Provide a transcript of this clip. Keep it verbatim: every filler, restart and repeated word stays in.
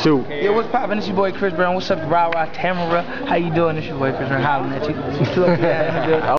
Shoot. Yo, what's poppin'? It's your boy Chris Brown. What's up, Rah Rah Tamara? How you doing? It's your boy Chris Brown hollering at you.